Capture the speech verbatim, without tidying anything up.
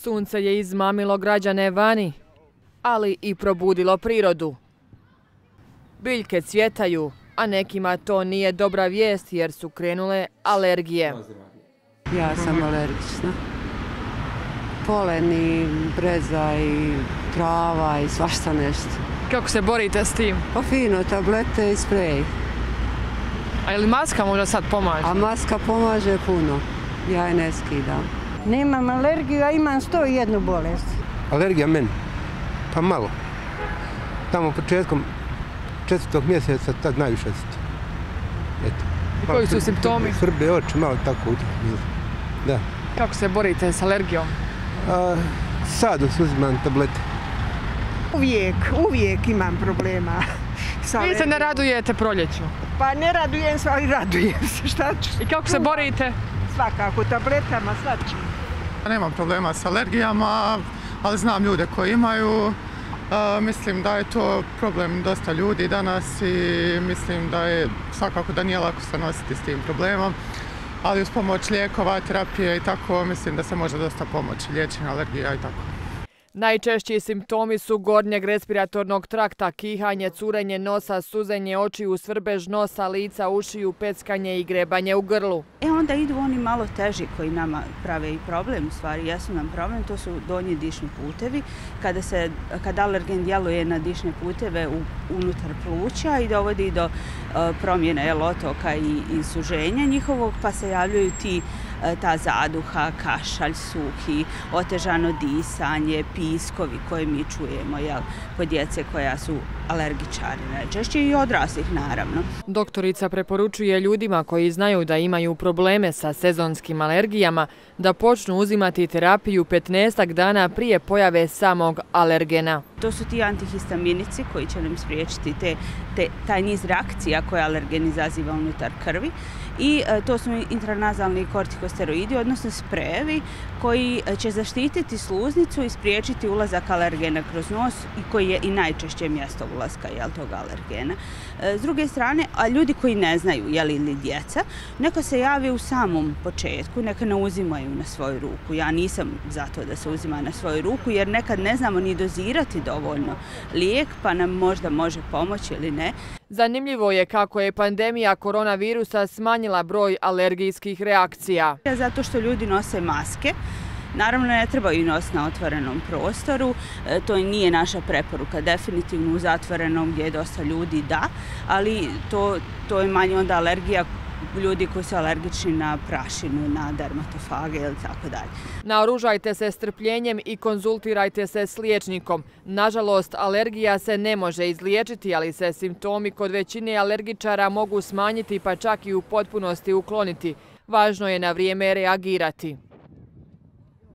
Sunce je izmamilo građane vani, ali i probudilo prirodu. Biljke cvjetaju, a nekima to nije dobra vijest jer su krenule alergije. Ja sam alergična. Polen i breza i trava i svašta nešto. Kako se borite s tim? Pa fino, tablete i sprej. A je li maska možda sad pomaže? A maska pomaže puno. Ja je ne skidam. Nemam alergiju, a imam sto i jednu bolest. Alergija meni? Pa malo. Tamo početkom četvrtog mjeseca tad najviše osjeti. Eto. I koji su simptomi? Svrbe oči, malo tako. Da. Kako se borite s alergijom? A, sad uzimam tablete. Uvijek, uvijek imam problema. Vi se ne radujete proljeću? Pa ne radujem se, ali radujem se. Šta ću? I kako se borite? Svakako, tabletama, svačim. Nemam problema s alergijama, ali znam ljude koji imaju. Uh, mislim da je to problem dosta ljudi danas i mislim da je svakako da nije lako se nositi s tim problemom. Ali uz pomoć lijekova, terapije i tako, mislim da se može dosta pomoći liječenja alergija i tako. Najčešći simptomi su gornjeg respiratornog trakta, kihanje, curenje nosa, suzenje očiju, svrbež nosa, lica, ušiju, peckanje i grebanje u grlu. E onda idu oni malo teži koji nama prave i problem, u stvari jesu nam problem, to su donji dišni putevi. Kada, se, kada alergen djeluje na dišne puteve u, unutar pluća i dovodi do uh, promjene otoka i, i suženja njihovog, pa se javljaju ti ta zaduha, kašalj, suhi, otežano disanje, piskovi koje mi čujemo jel, kod djece koja su alergičari najčešće i odraslih naravno. Doktorica preporučuje ljudima koji znaju da imaju probleme sa sezonskim alergijama da počnu uzimati terapiju petnaestak dana prije pojave samog alergena. To su ti antihistaminici koji će nam spriječiti te, te, taj niz reakcija koje alergen izaziva unutar krvi i e, to su intranazalni kortikosteroidi, odnosno sprejevi koji će zaštititi sluznicu i spriječiti ulazak alergena kroz nos i koji je i najčešće mjesto ulaska jel, tog alergena. E, s druge strane, a ljudi koji ne znaju, jel, ili djeca, neka se jave u samom početku, neka ne uzimaju na svoju ruku. Ja nisam za to da se uzima na svoju ruku jer nekad ne znamo ni dozirati dovoljno lijek, pa nam možda može pomoći ili ne. Zanimljivo je kako je pandemija koronavirusa smanjila broj alergijskih reakcija. Zato što ljudi nose maske. Naravno, ne trebaju nositi na otvorenom prostoru, to nije naša preporuka, definitivno u zatvorenom gdje je dosta ljudi da, ali to, to je manje onda alergija ljudi koji su alergični na prašinu, na dermatofage ili tako dalje. Naoružajte se strpljenjem i konzultirajte se s liječnikom. Nažalost, alergija se ne može izliječiti, ali se simptomi kod većine alergičara mogu smanjiti pa čak i u potpunosti ukloniti. Važno je na vrijeme reagirati.